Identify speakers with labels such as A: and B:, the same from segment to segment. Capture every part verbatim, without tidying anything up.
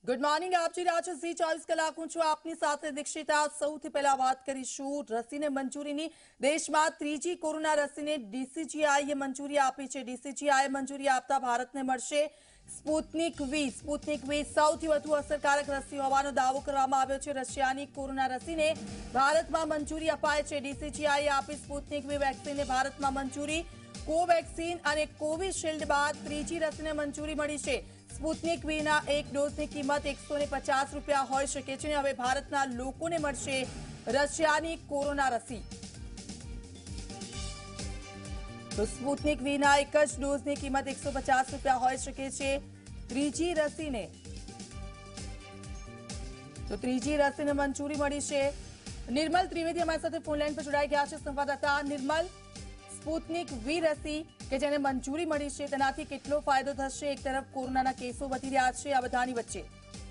A: Good morning, આપ જોઈ રહ્યા છો ઝી ચોવીસ કલાક. હું છું આપની સાથે દીક્ષિતા. સૌથી પહેલા વાત કરીશું રસીને મંજૂરીની. દેશમાં ત્રીજી કોરોના રસીને ડીસીજીઆઈએ મંજૂરી આપી છે. ડીસીજીઆઈએ મંજૂરી આપતા ભારતને મળશે સ્પુતનિક વી. સ્પુતનિક વી સૌથી વધુ અસરકારક રસી હોવાનો દાવો કરવામાં આવ્યો છે. રશિયાની કોરોના રસીને ભારતમાં મંજૂરી અપાય છે. ડીસીજીઆઈએ આપી સ્પુતનિક વી વેક્સિનને ભારતમાં મંજૂરી. કોવેક્સિન અને કોવિશિલ્ડ બાદ ત્રીજી રસીને મંજૂરી મળી છે. સ્પુતનિક વીના એક ડોઝની કિંમત એકસો પચાસ રૂપિયા હોઈ શકે છે. હવે ભારતના લોકોને મળશે રશિયાની કોરોના રસી. તો સ્પુતનિક વીના એક જ ડોઝની કિંમત એકસો પચાસ રૂપિયા હોઈ શકે છે. ત્રીજી રસીને તો ત્રીજી રસીને મંજૂરી મળી છે. નિર્મલ ત્રિવેદી અમારી સાથે ફોનલાઈન પર જોડાઈ ગયા છે. સંવાદદાતા નિર્મલ, સ્પુતનિક વી રસી કે જેને મંજૂરી મળી છે તેનાથી કેટલો ફાયદો થશે? એક તરફ કોરોનાના કેસો વધી રહ્યા છે, આ બધાની વચ્ચે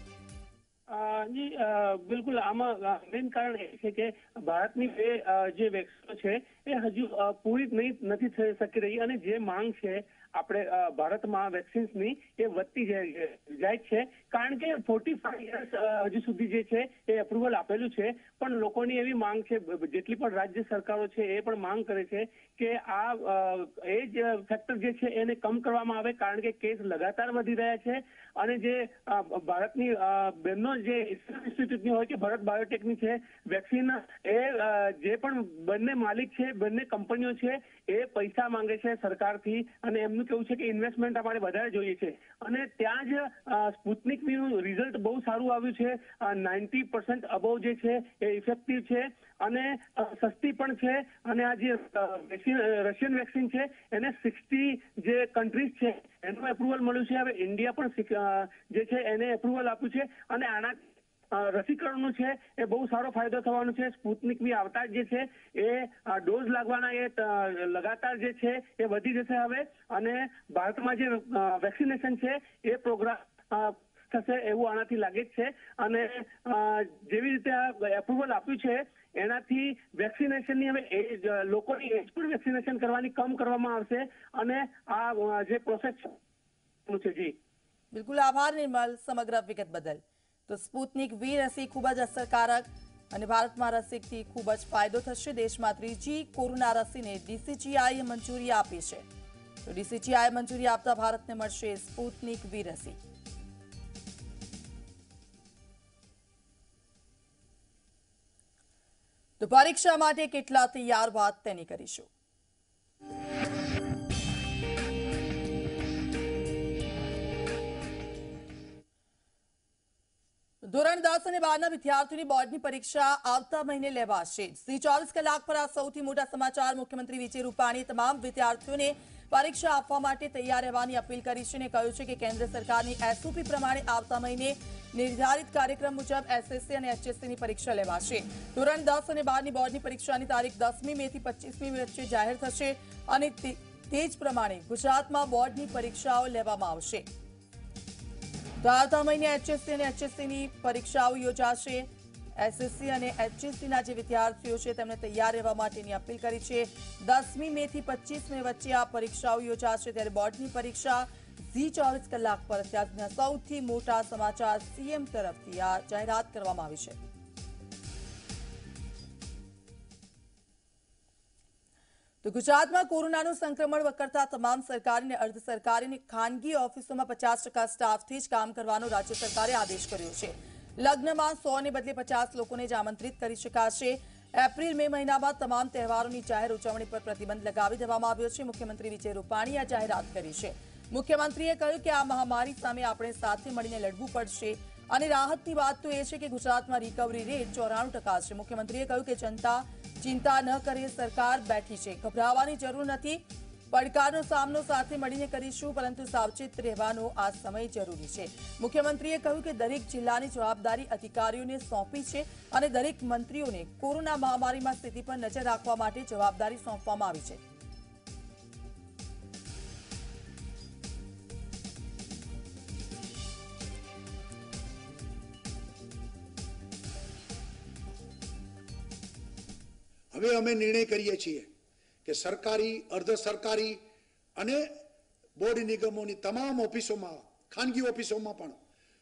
B: જી બિલકુલ, આમાં મેઇન કારણ એ છે કે ભારતની બે જે વેક્સિનો છે એ હજુ પૂરી નહીં નથી થઈ શકી રહી અને જે માંગ છે આપણે ભારતમાં વેક્સિન્સની એ વધતી જાય છે. કારણ કે ફોર્ટી ફાઈવ યર્સ હજુ સુધી જે છે એ અપ્રુવલ આપેલું છે, પણ લોકોની એવી માંગ છે, જેટલી પણ રાજ્ય સરકારો છે એ પણ માંગ કરે છે કે આ એજ ફેક્ટર જે છે એને કમ કરવામાં આવે, કારણ કે કેસ લગાતાર વધી રહ્યા છે. અને જે ભારતની બહેનો જે ઇન્સ્ટિટ્યૂટની હોય કે ભારત બાયોટેકની છે વેક્સિન, એ જે પણ બંને માલિક છે, બંને કંપનીઓ છે, એ પૈસા માંગે છે સરકારથી અને એમનું કેવું છે કે ઇન્વેસ્ટમેન્ટ અમારે વધારે જોઈએ છે. અને ત્યાં જ સ્પુતનિક વીનું રિઝલ્ટ બહુ સારું આવ્યું છે. નાઇન્ટી પર્સન્ટ અબોવ જે છે એ ઇફેક્ટિવ છે અને સસ્તી પણ છે. અને આ જે રશિયન વેક્સિન છે એને સિક્સટી જે કન્ટ્રીઝ છે એનું એપ્રુવલ મળ્યું છે. હવે ઇન્ડિયા પણ જે છે એને એપ્રુવલ આપ્યું છે અને આના રસીકરણનું છે એ બહુ સારો ફાયદો થવાનો છે. સ્પુતનિક વી આવતા જે છે એ ડોઝ લાગવાના એ લગાતાર જે છે એ વધી જશે હવે. અને ભારતમાં જે વેક્સિનેશન છે એ પ્રોગ્રામ થશે એવું આનાથી લાગે જ છે. અને જેવી રીતે આ એપ્રુવલ આપ્યું છે એનાથી વેક્સિનેશનની હવે એજ લોકોની એજ પણ વેક્સિનેશન કરવાની કમ કરવામાં આવશે અને આ જે પ્રોસેસ છે. જી
A: બિલકુલ, આભાર નિર્મલ સમગ્ર વિગત બદલ. તો સ્પુતનિક વી રસી ખૂબ જ અસરકારક અને ભારતમાં રસીથી ખૂબ જ ફાયદો થશે. દેશમાં ત્રીજી કોરોના રસીને ડીસીજીઆઈએ મંજૂરી આપી છે. તો ડીસીજીઆઈએ મંજૂરી આપતા ભારતને મળશે સ્પુતનિક વી રસી. તો પરીક્ષા માટે કેટલા તૈયાર, વાત તેની કરીશું. ધોરણ દસ અને બારના વિદ્યાર્થીઓની બોર્ડની પરીક્ષા આવતા મહિને લેવાશે. ઝી ચોવીસ કલાક પર આ સૌથી મોટા સમાચાર. મુખ્યમંત્રી વિજય રૂપાણીએ તમામ વિદ્યાર્થીઓને પરીક્ષા આપવા માટે તૈયાર રહેવાની અપીલ કરી છે અને કહ્યું છે કે કેન્દ્ર સરકારની એસઓપી પ્રમાણે આવતા મહિને નિર્ધારિત કાર્યક્રમ મુજબ એસએસસી અને એચએસસીની પરીક્ષા લેવાશે. ધોરણ દસ અને બારની બોર્ડની પરીક્ષાની તારીખ દસમી મે થી પચીસમી મે વચ્ચે જાહેર થશે અને તે જ પ્રમાણે ગુજરાતમાં બોર્ડની પરીક્ષાઓ લેવામાં આવશે. તો આવતા મહિને એચએસસી અને એચએસસીની પરીક્ષાઓ યોજાશે. એસએસસી અને એચએસસીના જે વિદ્યાર્થીઓ છે તેમને તૈયાર રહેવા માટેની અપીલ કરી છે. દસમી મે થી પચીસ મે વચ્ચે આ પરીક્ષાઓ યોજાશે. ત્યારે બોર્ડની પરીક્ષા ઝી ચોવીસ કલાક પર અત્યારના સૌથી મોટા સમાચાર. સીએમ તરફથી આ જાહેરાત કરવામાં આવી છે. તો ગુજરાતમાં કોરોનાનું સંક્રમણ વકરતા તમામ સરકારી અને અર્ધ સરકારી અને ખાનગી ઓફિસોમાં પચાસ ટકા સ્ટાફથી જ કામ કરવાનો રાજ્ય સરકારે આદેશ કર્યો છે. લગ્નમાં સો ને બદલે પચાસ લોકોને જ આમંત્રિત કરી શકાશે. એપ્રિલ મે મહિનામાં તમામ તહેવારોની જાહેર ઉજવણી પર પ્રતિબંધ લગાવી દેવામાં આવ્યો છે. મુખ્યમંત્રી વિજય રૂપાણીએ આ જાહેરાત કરી છે. મુખ્યમંત્રીએ કહ્યું કે આ મહામારી સામે આપણે સાથે મળીને લડવું પડશે અને રાહતની વાત તો એ છે કે ગુજરાતમાં રિકવરી રેટ ચોરાણું ટકા છે. મુખ્યમંત્રીએ કહ્યું કે જનતા ચિંતા ન કરે, સરકાર બેઠી છે, ગભરાવાની જરૂર નથી. પડકારનો સામનો સાથે મળીને કરીશું, પરંતુ સાવચેત રહેવાનો આ સમય જરૂરી છે. મુખ્યમંત્રીએ કહ્યું કે દરેક જિલ્લાની જવાબદારી અધિકારીઓને સોંપી છે અને દરેક મંત્રીઓને કોરોના મહામારીમાં સ્થિતિ પર નજર રાખવા માટે જવાબદારી સોંપવામાં આવી છે.
C: હવે અમે નિર્ણય કરીએ છીએ કે સરકારી, અર્ધ સરકારી અને બોર્ડ નિગમોની તમામ ઓફિસોમાં, ખાનગી ઓફિસોમાં પણ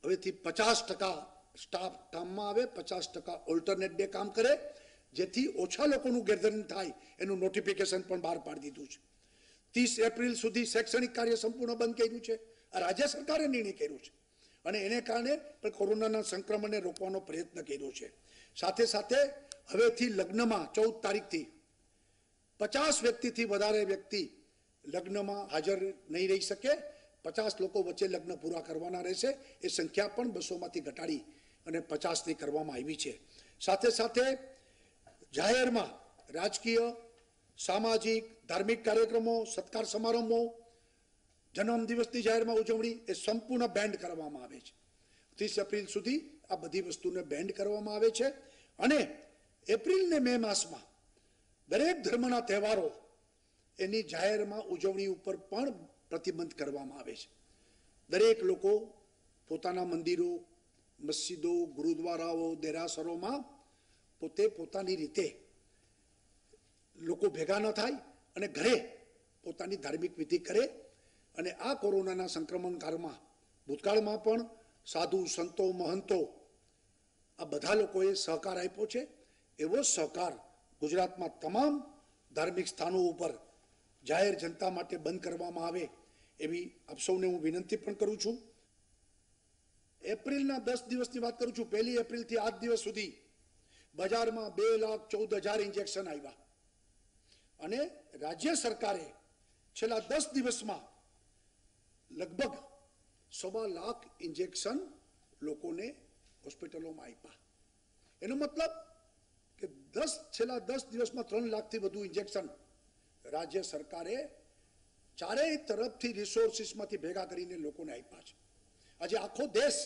C: હવેથી પચાસ ટકા સ્ટાફ કામમાં આવે, પચાસ ટકા ઓલ્ટરનેટ ડે કામ કરે, જેથી ઓછા લોકોનું ગેધરિંગ થાય એનું નોટિફિકેશન પણ બહાર પાડી દીધું છે. ત્રીસ એપ્રિલ સુધી શૈક્ષણિક કાર્ય સંપૂર્ણ બંધ કર્યું છે. આ રાજ્ય સરકારે નિર્ણય કર્યો છે અને એને કારણે પણ કોરોનાના સંક્રમણને રોકવાનો પ્રયત્ન કર્યો છે. સાથે સાથે હવેથી લગ્નમાં ચૌદ તારીખથી પચાસ વ્યક્તિથી વધારે વ્યક્તિ લગ્નમાં હાજર નહીં રહી શકે. પચાસ લોકો વચ્ચે લગ્ન પૂરા કરવાના રહેશે. એ સંખ્યા પણ બસોમાંથી ઘટાડી અને પચાસની કરવામાં આવી છે. સાથે સાથે જાહેરમાં રાજકીય, સામાજિક, ધાર્મિક કાર્યક્રમો, સત્કાર સમારંભો, જન્મદિવસની જાહેરમાં ઉજવણી એ સંપૂર્ણ બેન્ડ કરવામાં આવે છે. ત્રીસ એપ્રિલ સુધી આ બધી વસ્તુને બેન્ડ કરવામાં આવે છે અને એપ્રિલ ને મે માસમાં દરેક ધર્મના તહેવારો એની જાહેરમાં ઉજવણી ઉપર પણ પ્રતિબંધ કરવામાં આવે છે. દરેક લોકો પોતાના મંદિરો, મસ્જિદો, ગુરુદ્વારાઓ, દેરાસરોમાં પોતે પોતાની રીતે લોકો ભેગા ન થાય અને ઘરે પોતાની ધાર્મિક વિધિ કરે. અને આ કોરોનાના સંક્રમણ કાળમાં ભૂતકાળમાં પણ સાધુ, સંતો, મહંતો આ બધા લોકોએ સહકાર આપ્યો છે. એવો સહકાર ગુજરાતમાં તમામ ધાર્મિક સ્થાનો ઉપર જાહેર જનતા માટે બંધ કરવામાં આવે એવી આપ સૌને હું વિનંતી પણ કરું છું. એપ્રિલના દસ દિવસની વાત કરું છું. પહેલી એપ્રિલથી આજ દિવસ સુધી બજારમાં બે લાખ ચૌદ હજાર ઇન્જેક્શન આવ્યા અને રાજ્ય સરકારે છેલ્લા દસ દિવસમાં લગભગ સવા લાખ ઇન્જેક્શન લોકોને હોસ્પિટલોમાં આપ્યા. એનો મતલબ કે દસ છેલ્લા દસ દિવસમાં ત્રણ લાખથી વધુ ઇન્જેક્શન રાજ્ય સરકારે ચારેય તરફથી રિસોર્સિસમાંથી ભેગા કરીને લોકોને આપ્યા છે. આજે આખો દેશ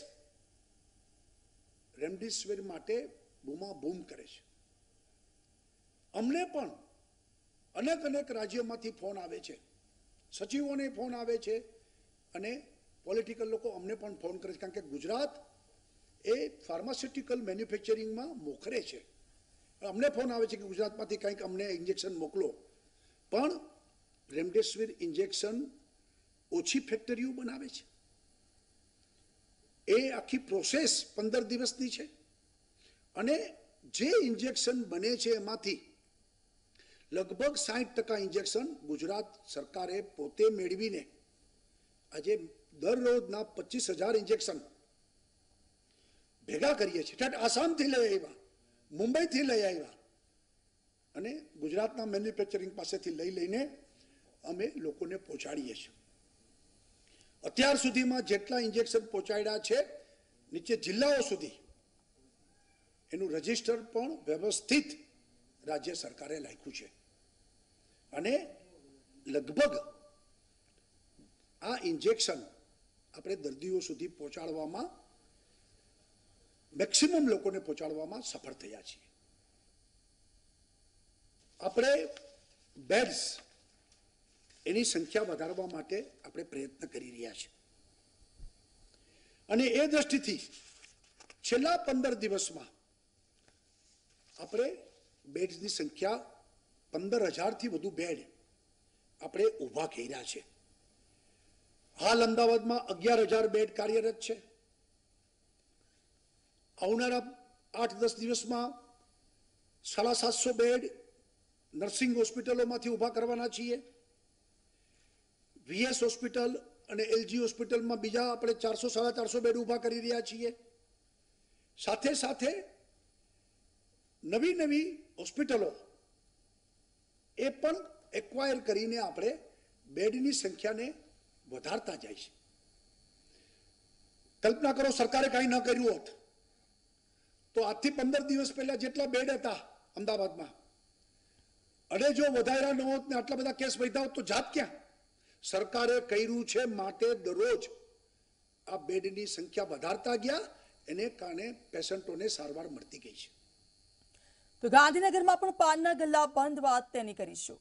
C: રેમડેસિવિર માટે બૂમાબૂમ કરે છે. અમને પણ અનેક અનેક રાજ્યોમાંથી ફોન આવે છે, સચિવોને ફોન આવે છે અને પોલિટિકલ લોકો અમને પણ ફોન કરે છે. કારણ કે ગુજરાત એ ફાર્માસ્યુટિકલ મેન્યુફેક્ચરિંગમાં મોખરે છે. અમને ફોન આવે છે કે ગુજરાતમાંથી કંઈક અમને ઇન્જેક્શન મોકલો. પણ રેમડેસિવિર ઇન્જેક્શન ઓછી ફેક્ટરીઓ બનાવે છે. એ આખી પ્રોસેસ પંદર દિવસની છે અને જે ઇન્જેક્શન બને છે એમાંથી લગભગ સાઠ ટકા ઇન્જેક્શન ગુજરાત સરકારે પોતે મેળવીને આજે દરરોજના પચીસ હજાર ઇન્જેક્શન ભેગા કરીએ છીએ. આસામથી લઈ આવ્યા, મુંબઈથી લઈ આવ્યા અને ગુજરાતના મેન્યુફેક્ચરિંગ પાસેથી લઈ લઈને અમે લોકોને પહોંચાડીએ છીએ. અત્યાર સુધીમાં જેટલા ઇન્જેક્શન પહોંચાડ્યા છે નીચે જિલ્લાઓ સુધી એનું રજીસ્ટર પણ વ્યવસ્થિત રાજ્ય સરકારે લખ્યું છે અને લગભગ આ ઇન્જેક્શન આપણે દર્દીઓ સુધી પહોંચાડવામાં મેક્સિમમ લોકોને પહોંચાડવામાં સફળ થયા છીએ. આપણે બેડ્સ એની સંખ્યા વધારવા માટે આપણે પ્રયત્ન કરી રહ્યા છીએ અને એ દ્રષ્ટિથી છેલ્લા પંદર દિવસમાં આપણે બેડ્સની સંખ્યા પંદર હજારથી વધુ બેડ આપણે ઊભા કર્યા છે. હાલ અમદાવાદમાં અગિયાર હજાર બેડ કાર્યરત છે. આવનારા આઠ દસ દિવસમાં સાડા સાતસો બેડ નર્સિંગ હોસ્પિટલોમાંથી ઊભા કરવાના છીએ. વીએસ હોસ્પિટલ અને એલજી હોસ્પિટલમાં બીજા આપણે ચારસો સાડા ચારસો બેડ ઊભા કરી રહ્યા છીએ. સાથે સાથે નવી નવી હોસ્પિટલો એ પણ એક્વાયર કરીને આપણે બેડની સંખ્યાને વધારતા જાય છે. કલ્પના કરો સરકારે કાંઈ ન કર્યું હોત તો આજથી પંદર દિવસ પહેલા જેટલા બેડ હતા અમદાવાદમાં અને જો વધાર્યા ન હોત ને આટલા બધા કેસ વધ્યા હોત તો જાત ક્યાં? સરકારે કર્યું છે માટે દરરોજ આ બેડની સંખ્યા વધારતા ગયા, એને કારણે પેશન્ટોને સારવાર મળતી ગઈ છે.
A: તો ગાંધીનગરમાં પણ પાનના ગલ્લા બંધ, વાત તેની કરીશું.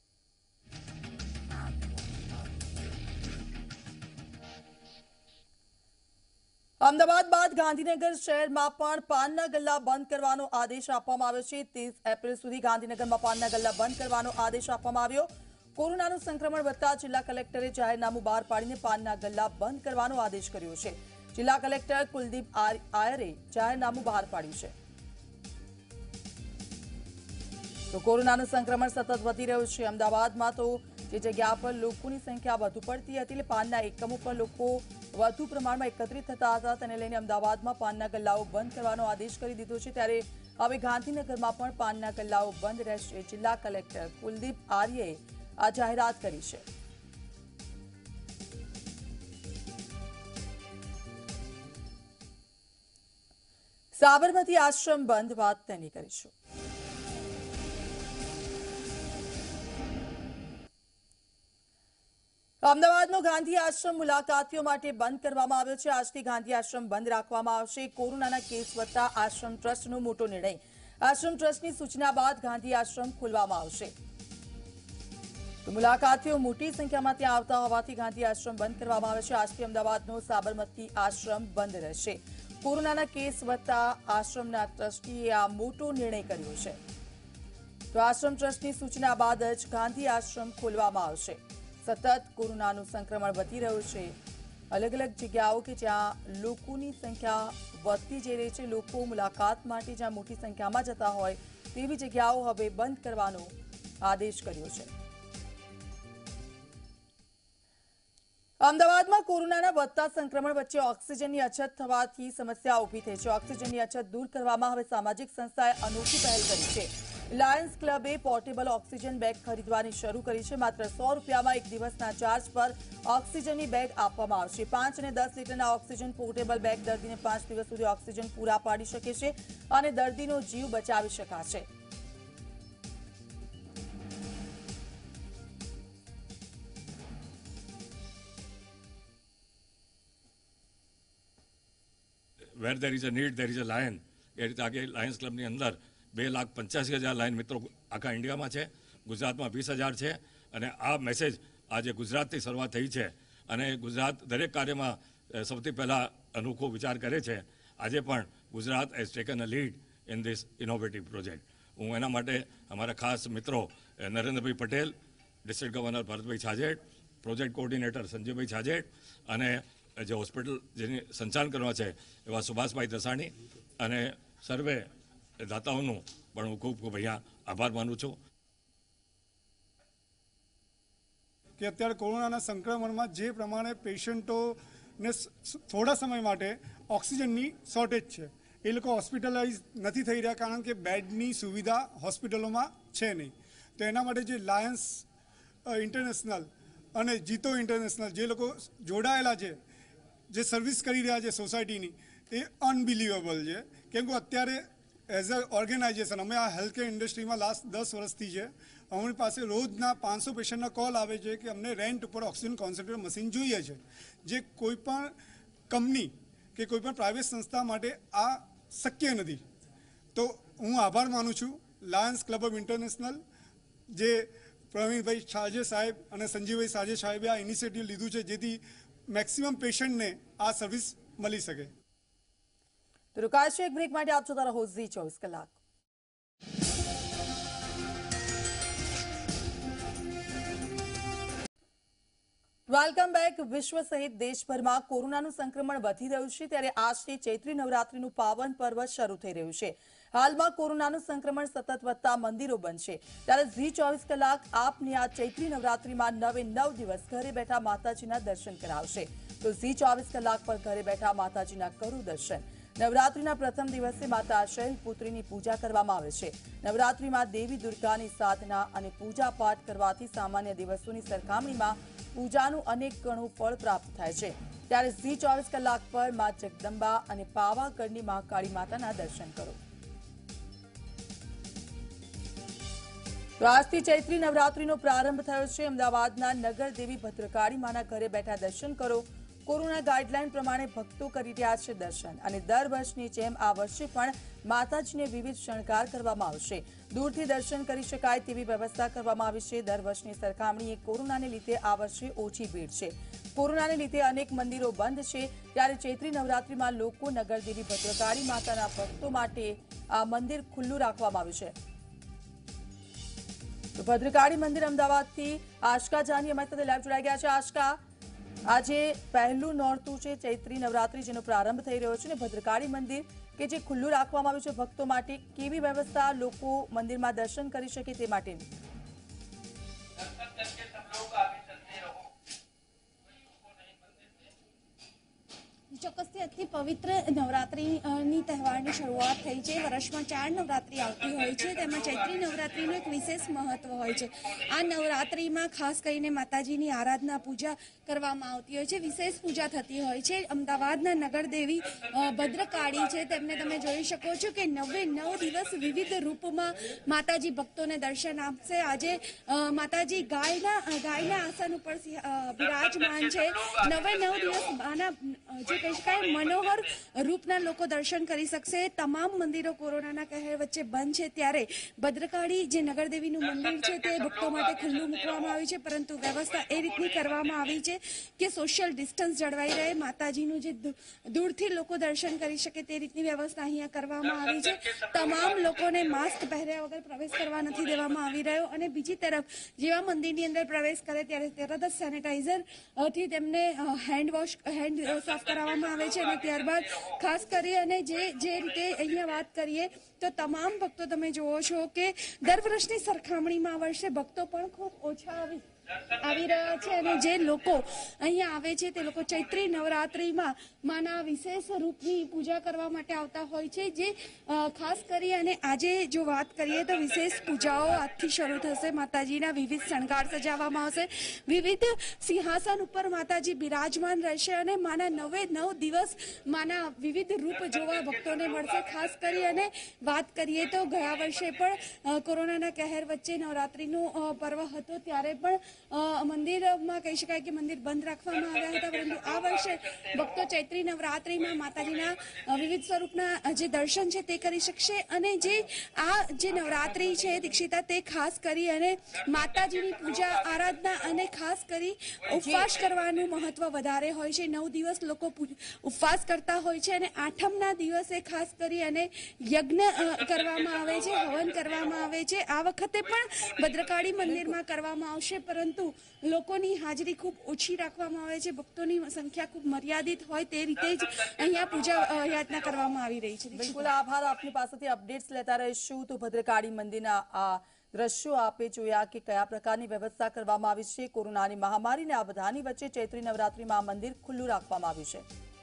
A: અમદાવાદ બાદ ગાંધીનગર શહેરમાં પણ પાનના ગલ્લા બંધ કરવાનો આદેશ આપવામાં આવ્યો છે. ત્રીસ એપ્રિલ સુધી ગાંધીનગરમાં પાનના ગલ્લા બંધ કરવાનો આદેશ આપવામાં આવ્યો. કોરોનાનું સંક્રમણ વધતા જિલ્લા કલેક્ટરે જાહેરનામું બહાર પાડીને પાનના ગલ્લા બંધ કરવાનો આદેશ કર્યો છે. જિલ્લા કલેક્ટર કુલદીપ આયરે જાહેરનામું બહાર પાડ્યું છે। તો કોરોનાનું સંક્રમણ સતત વધી રહ્યું છે। અમદાવાદમાં તો જે જગ્યા પર લોકોની સંખ્યા વધુ પડતી હતી એટલે પાનના એકમો પર લોકો વધુ પ્રમાણમાં એકત્રિત થતા હતા, તેને લઈને અમદાવાદમાં પાનના ગલ્લાઓ બંધ કરવાનો આદેશ કરી દીધો છે। ત્યારે હવે ગાંધીનગરમાં પણ પાનના ગલ્લાઓ બંધ રહેશે। જિલ્લા કલેક્ટર કુલદીપ આર્યે આ જાહેરાત કરી છે। સાબરમતી આશ્રમ બંધ, વાત તેની કરીશું। અમદાવાદનો ગાંધી આશ્રમ મુલાકાતીઓ માટે બંધ કરવામાં આવ્યો છે। આજથી ગાંધી આશ્રમ બંધ રાખવામાં આવશે। કોરોનાના કેસ વધતા આશ્રમ ટ્રસ્ટનો મોટો નિર્ણય। આશ્રમ ટ્રસ્ટની સૂચના બાદ ગાંધી આશ્રમ ખોલવામાં આવશે। તો મુલાકાતીઓ મોટી સંખ્યામાં ત્યાં આવતા હોવાથી ગાંધી આશ્રમ બંધ કરવામાં આવે છે। આજથી અમદાવાદનો સાબરમતી આશ્રમ બંધ રહેશે। કોરોનાના કેસ વધતા આશ્રમના ટ્રસ્ટીએ આ મોટો નિર્ણય કર્યો છે। તો આશ્રમ ટ્રસ્ટની સૂચના બાદ જ ગાંધી આશ્રમ ખોલવામાં આવશે। સતત કોરોનાનું સંક્રમણ વધી રહ્યું છે। અલગ અલગ જગ્યાઓ કે જ્યાં લોકોની સંખ્યા વધતી જઈ રહી છે, લોકો મુલાકાત માટે જ્યાં મોટી સંખ્યામાં જતા હોય તેવી જગ્યાઓ હવે બંધ કરવાનો આદેશ કર્યો છે। અમદાવાદમાં કોરોનાના વધતા સંક્રમણ વચ્ચે ઓક્સિજનની અછત થવાથી સમસ્યા ઊભી થઈ છે। ઓક્સિજનની અછત દૂર કરવામાં હવે સામાજિક સંસ્થાએ અનોખી પહેલ કરી છે। લાયન્સ ક્લબે પોર્ટેબલ ઓક્સિજન બેગ ખરીદવાની શરૂ કરી છે। માત્ર સો રૂપિયામાં એક દિવસના ચાર્જ પર ઓક્સિજનની બેગ આપવામાં આવશે। પાંચ અને દસ લીટરના ઓક્સિજન પોર્ટેબલ બેગ દર્દીને પાંચ દિવસ સુધી ઓક્સિજન પૂરા પાડી શકે છે અને દર્દીનો જીવ બચાવી શકાશે।
D: Where there is a need there is a lion, એ રીતે આગે લાયન્સ ક્લબની અંદર બે લાખ પંચ્યાસી હજાર લાયન મિત્રો આખા ઇન્ડિયામાં છે, ગુજરાતમાં વીસ હજાર છે। અને આ મેસેજ આજે ગુજરાતથી શરૂઆત થઈ છે અને ગુજરાત દરેક કાર્યમાં સૌથી પહેલાં અનોખો વિચાર કરે છે। આજે પણ Gujarat has taken a lead in this innovative project. હું એના માટે અમારા ખાસ મિત્રો Narendrabhai Patel, district governor Bharatbhai Chhajed, project coordinator Sanjaybhai Chhajed અને જે હોસ્પિટલ જેની સંચાલન કરવા છે એવા સુભાષભાઈ દસાણી અને સર્વે દાતાઓનું પણ હું ખૂબ ખૂબ અહીંયા આભાર માનું છું।
E: કે અત્યારે કોરોનાના સંક્રમણમાં જે પ્રમાણે પેશન્ટોને થોડા સમય માટે ઓક્સિજનની શોર્ટેજ છે, એ લોકો હોસ્પિટલાઇઝ નથી થઈ રહ્યા કારણ કે બેડની સુવિધા હોસ્પિટલોમાં છે નહીં। તો એના માટે જે લાયન્સ ઇન્ટરનેશનલ અને જીતો ઇન્ટરનેશનલ જે લોકો જોડાયેલા છે, જે સર્વિસ કરી રહ્યા છે સોસાયટીની, એ અનબિલિવેબલ છે। કેમ કે અત્યારે એઝ અ ઓર્ગેનાઇઝેશન અમે આ હેલ્થ કેર ઇન્ડસ્ટ્રીમાં લાસ્ટ દસ વર્ષથી છે, અમારી પાસે રોજના પાંચસો પેશન્ટના કોલ આવે છે કે અમને રેન્ટ ઉપર ઓક્સિજન કોન્સન્ટ્રેટર મશીન જોઈએ છે, જે કોઈ પણ કંપની કે કોઈ પણ પ્રાઇવેટ સંસ્થા માટે આ શક્ય નથી। તો હું આભાર માનું છું લાયન્સ ક્લબ ઓફ ઇન્ટરનેશનલ, જે પ્રવીણભાઈ છાજે સાહેબ અને સંજીવભાઈ સાજે સાહેબે આ ઇનિશિયેટિવ લીધું છે, જેથી મેક્સિમમ પેશન્ટને આ સર્વિસ મળી શકે।
A: તો રોકાશે એક બ્રેક માટે, આપ જોતા રહો ઝી ચોવીસ કલાક। Welcome back. વિશ્વ સહિત દેશભરમાં કોરોનાનું સંક્રમણ વધી રહ્યું છે, ત્યારે આજથી ચૈત્રી નવરાત્રીનું પાવન પર્વ શરૂ થઈ રહ્યું છે। હાલમાં કોરોનાનું સંક્રમણ સતત વધતા મંદિરો બંધ છે, ત્યારે ઝી ચોવીસ કલાક આપની આ ચૈત્રી નવરાત્રીમાં નવે નવ દિવસ ઘરે બેઠા માતાજીના દર્શન કરાવશે। તો ઝી ચોવીસ કલાક પર ઘરે બેઠા માતાજીના કરો દર્શન। નવરાત્રીના પ્રથમ દિવસે માતા શૈલપુત્રીની પૂજા કરવામાં આવે છે। નવરાત્રીમાં દેવી દુર્ગાની સાધના અને પૂજા પાઠ કરવાથી સામાન્ય દિવસોની સરખામણીમાં પૂજાનું અનેક ગણું ફળ પ્રાપ્ત થાય છે। ત્યારે ઝી ચોવીસ કલાક પર મા જગદંબા અને પાવાગઢની મહાકાળી માતાના દર્શન કરો। તો આજથી ચૈત્રી નવરાત્રીનો પ્રારંભ થયો છે। અમદાવાદના નગર દેવી ભદ્રકાળી માના ઘરે બેઠા દર્શન કરો। કોરોના ગાઈડલાઈન પ્રમાણે ભક્તો કરી રહ્યા છે દર્શન, અને દર વર્ષની જેમ આ વર્ષે પણ માતાજીને વિવિધ શણગાર કરવામાં આવશે। દૂરથી દર્શન કરી શકાય તેવી વ્યવસ્થા કરવામાં આવી છે। દર વર્ષની સરખામણીએ કોરોનાને લીધે આ વર્ષે ઓછી ભીડ છે। કોરોનાને લીધે અનેક મંદિરો બંધ છે, ત્યારે ચૈત્રી નવરાત્રીમાં લોકો નગરદેવી ભદ્રકાળી માતાના ભક્તો માટે આ મંદિર ખુલ્લું રાખવામાં આવ્યું છે। તો ભદ્રકાળી મંદિર અમદાવાદથી આશકા જાની અમારી સાથે લાઈવ જોડાઈ ગયા છે। આશકા, આજે પહેલું નોરતું છે ચૈત્રી નવરાત્રી, જેનો પ્રારંભ થઈ રહ્યો છે અને ભદ્રકાળી મંદિર કે જે ખુલ્લું રાખવામાં આવ્યું છે ભક્તો માટે, કેવી વ્યવસ્થા લોકો મંદિરમાં દર્શન કરી શકે તે માટેની?
F: ચોક્કસથી અતિ પવિત્ર નવરાત્રીની તહેવારની શરૂઆત થઈ છે. વર્ષમાં ચાર નવરાત્રી આવતી હોય છે, તેમાં ચૈત્રી નવરાત્રીનું એક વિશેષ મહત્વ હોય છે. આ નવરાત્રીમાં ખાસ કરીને માતાજીની આરાધના પૂજા કરવામાં આવતી હોય છે, વિશેષ પૂજા થતી હોય છે. અમદાવાદના નગરદેવી ભદ્રકાળી છે, તેમને તમે જોઈ શકો છો કે નવે નવ દિવસ વિવિધ રૂપમાં માતાજી ભક્તોને દર્શન આપશે. આજે માતાજી ગાયના ગાયના આસન ઉપર બિરાજમાન છે. નવે નવ દિવસ આના જે કહી શકાય મનોહર રૂપના લોકો દર્શન કરી શકશે. તમામ મંદિરો કોરોનાના કહેર વચ્ચે બંધ છે, ત્યારે ભદ્રકાળી જે નગરદેવીનું મંદિર છે તે ભક્તો માટે ખુલ્લું મૂકવામાં આવ્યું છે, પરંતુ વ્યવસ્થા એ રીતની કરવામાં આવી છે કે સોશિયલ ડિસ્ટન્સ જળવાઈ રહે, માતાજીનું જે દૂરથી લોકો દર્શન કરી શકે તે રીતની વ્યવસ્થા અહીંયા કરવામાં આવી છે. તમામ લોકોને માસ્ક પહેર્યા વગર પ્રવેશ કરવા નથી દેવામાં આવી રહ્યો, અને બીજી તરફ જેવા મંદિરની અંદર પ્રવેશ કરે ત્યારે તરત જ સેનેટાઈઝર થી તેમને હેન્ડ વોશ હેન્ડ સાફ કરાવવામાં આવે છે. અને ત્યારબાદ ખાસ કરી અને જે જે રીતે અહીંયા વાત કરીએ તો તમામ ભક્તો તમે જુઓ છો કે દર વર્ષની સરખામણીમાં આ વર્ષે ભક્તો પણ ખૂબ ઓછા આવી આવી રહ્યા છે, અને જે લોકો અહીંયા આવે છે તે લોકો ચૈત્રી નવરાત્રીમાં માના વિશેષ રૂપની પૂજા કરવા માટે આવતા હોય છે. જે ખાસ કરી અને આજે જો વાત કરીએ તો વિશેષ પૂજાઓ આજથી શરૂ થશે. માતાજીના વિવિધ શણગાર સજાવવામાં આવશે, વિવિધ સિંહાસન ઉપર માતાજી બિરાજમાન રહેશે, અને માના નવે નવ દિવસ માના વિવિધ રૂપ જોવા ભક્તોને મળશે. ખાસ કરી અને વાત કરીએ તો ગયા વર્ષે પણ કોરોનાના કહેર વચ્ચે નવરાત્રીનું પર્વ હતો, ત્યારે પણ મંદિરમાં કહી શકાય કે મંદિર બંધ રાખવામાં આવ્યા હતા, પરંતુ આ વર્ષે ભક્તો ચૈત્રી નવરાત્રીમાં માતાજીના વિવિધ સ્વરૂપના જે દર્શન છે તે કરી શકશે. અને જે આ જે નવરાત્રી છે દીક્ષિતા, તે ખાસ કરી અને માતાજીની પૂજા આરાધના અને ખાસ કરી ઉપવાસ કરવાનું મહત્વ વધારે હોય છે. નવ દિવસ લોકો ઉપવાસ કરતા હોય છે, અને આઠમના દિવસે ખાસ કરી અને યજ્ઞ કરવામાં આવે છે, હવન કરવામાં આવે છે. આ વખતે પણ ભદ્રકાળી મંદિરમાં કરવામાં આવશે, પરંતુ લોકોની હાજરી ખૂબ ઓછી રાખવામાં આવે છે, ભક્તોની સંખ્યા ખૂબ મર્યાદિત હોય તે રીતે જ અહીંયા પૂજા યાચના કરવામાં આવી રહી છે.
A: બિલકુલ આભાર, આપની પાસેથી અપડેટ્સ લેતા રહીશું. તો ભદ્રકાળી મંદિરના આ દ્રશ્યો આપે જોયા કે કયા પ્રકારની વ્યવસ્થા કરવામાં આવી છે. કોરોનાની મહામારીને આ બધાની વચ્ચે ચૈત્રી નવરાત્રીમાં મંદિર ખુલ્લું રાખવામાં આવ્યું છે.